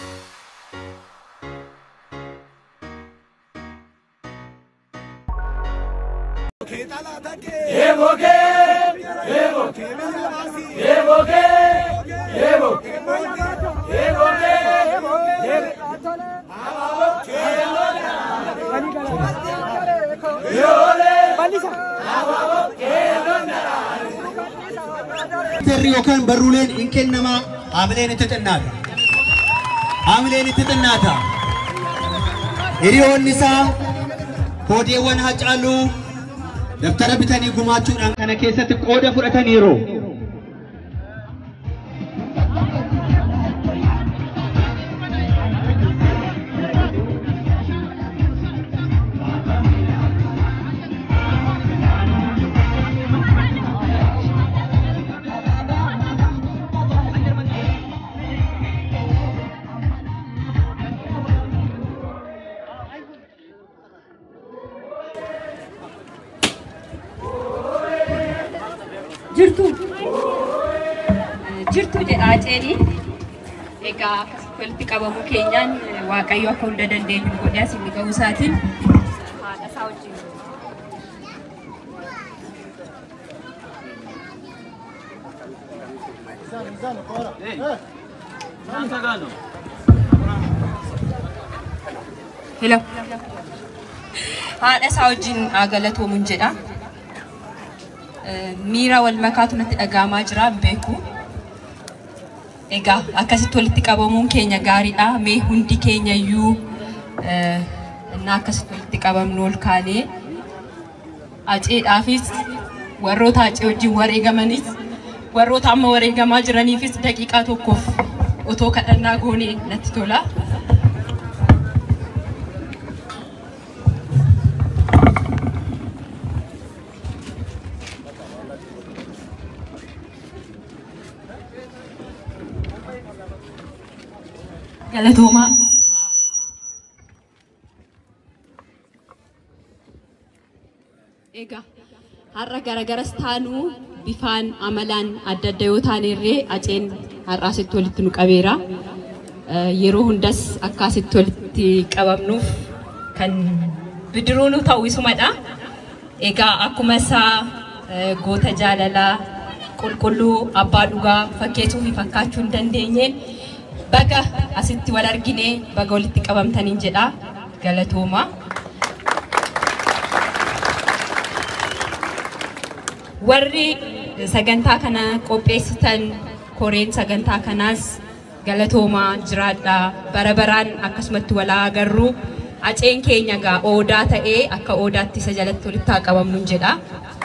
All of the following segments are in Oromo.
Teriokan barulen inken nama amlen tetenada. Amlen tetenada. Irion nisa kodewan hacalu daftara bitani gumachuudhaan kana keessatti qooda fudhataniiru. Jirtu jedhaa ceeni egaa walitti qabamu keenyaan waaqayyo akka hunda dandeenyu godhaa isin ga'uu isaatiin haadha isaa wajjin hello haadha isaa wajjin galatoomuun jedha. Miira wal makaatu natti dhagaamaa jira beeku. Egaa akkasitti walitti qabamuun keenya gaariidha. Mee hundi keenya iyyuu akkasitti walitti qabamnu ol kaanee aceedhaafis warroota acee wajjin wareegamanis warroota amma wareegamaa jiraniifis daqiiqaa tokkoof otoo kadhannaa goonee natti tola. Galatoma. Ega har'a garagaras taanu bifaan amalaan adda adda yoo taanerree aceen har'a asitti walitti nu qabeera. Yeroo hundas akka asitti walitti qabamnuuf kan bidiruu nu ta'u isumadha. Egaa akkuma isaa goota jaalalaa qulqulluu abbaa dhugaa fakkeessuu fi fakkaachuu hin dandeenyeen baga asitti wal argine baga walitti qabamtaniin jedha. Galatooma. Warri sagantaa kana qopheessitan koreen sagantaa kanaas galatooma jiraadha. Bara baraan akkasumatti walaa agarru aceen keenya gaa oodaa ta'ee akka oodaatti isa jalatti walitti qabamnuun jedha.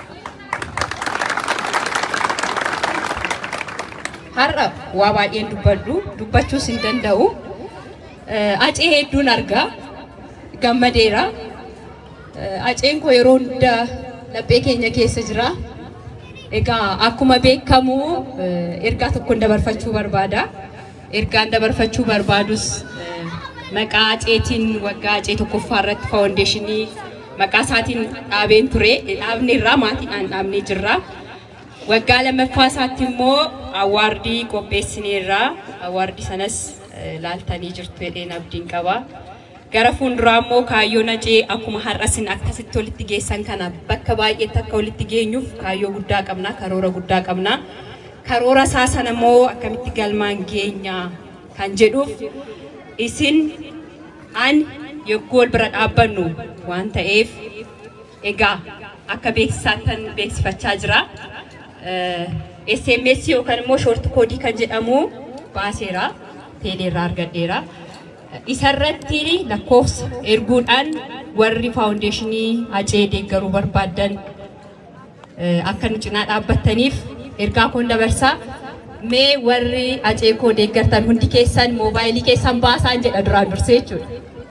Har'a waa baay'een dubbachuus hin danda'u. Acee hedduun argaa gammadeera. Aceen koo yeroo hunda laphee keenya keessa jira. Egaa akkuma beekamu ergaa tokkoon dabarfachuu barbaada. Ergaan dabarfachuu barbaadus maqaa aceetiin waggaa acee tokkoffaa irratti faawundeeshinii maqaa isaatiin dhaabeen ture. Dhaabne irraa maatiidhaan dhaabnee jirra. Waggaa lammaffaa isaatti immoo awaardii qopheessineerra. Awaardii sanas laaltanii jirtu jedheen abdiin qaba. Gara fuulduraa immoo kaayyoon acee akkuma har'asin akkasitti walitti geessan kana bakka baay'eetti akka walitti geenyuuf kaayyoo guddaa qabna, karoora guddaa qabna. Karoora isaa sana immoo akkamitti galmaan geenya kan jedhuuf isin an yogguu wal bira dhaabbannu waan ta'eef egaa akka beeksisaattan beeksifachaa jira. SMS yookaan immoo short koodii kan jedhamu baaseera teeleerraa argadheera. Isarratti lakkoofsa erguudhaan warri faawundeeshinii acee deeggaruu barbaadan akka nu cinaa dhaabbattaniif ergaa koon dabarsaa. Mee warri acee koo deeggartan hundi keessan moobaayilii keessan baasaan jedha duraan dursee jechuudha.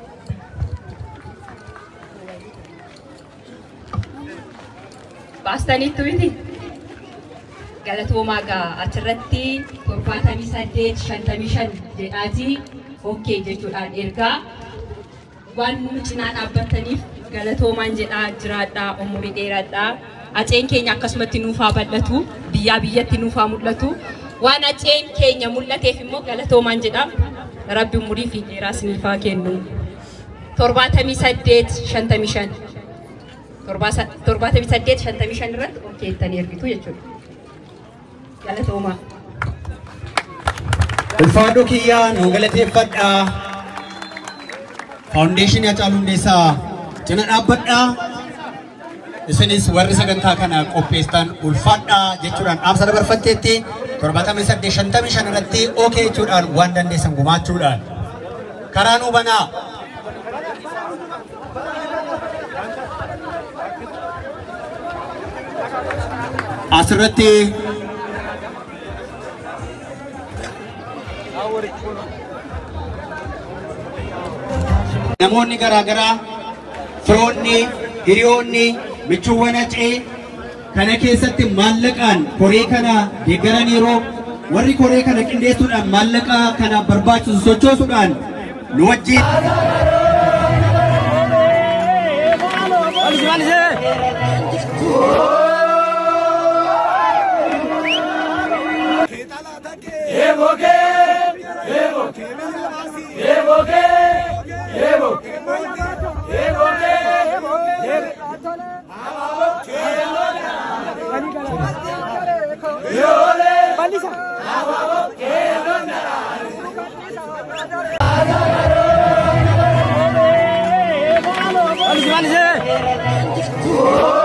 Baastaniittu miti? Galatoomaa gaa achirratti 7855 jedhaatii okay jechuudhaan ergaa waan nu cinaa dhaabbataniif galatoomaan jedhaa jiraadhaa umurii dheeraadhaa. Aceen keenya akkasumatti nuufaa bal'atu biyyaa biyyatti nuufaa mul'atu waan aceen keenya mul'ateef immoo galatoomaan jedhaa. rabbi umurii fi dheeraa isiniifaa kennu. 78 55 irratti ol keettanii ergitu jechuudha. Galatoomaa. Ulfaadhoo kiyyaa nu galateeffadhaa. Faawundeeshinii Hacaaluu Hundeessaa cina dhaabbadhaa. Isinis warri sagantaa kana qopheessan ulfaadhaa jechuudhaan dhaamsa dabarfatteetti 78 irratti ookee jechuudhaan waan dandeessan gumaachuudhaan karaa nuu banaa. Asirratti namoonni garaagaraa firoonni hiriyoonni michuuwwan Hacee kana keessatti maallaqaan koree kana deeggaraniiroo warri koree kana qindeessuudhaan maallaqa kana barbaachisu sochoosuudhaan nu wajjin Vale,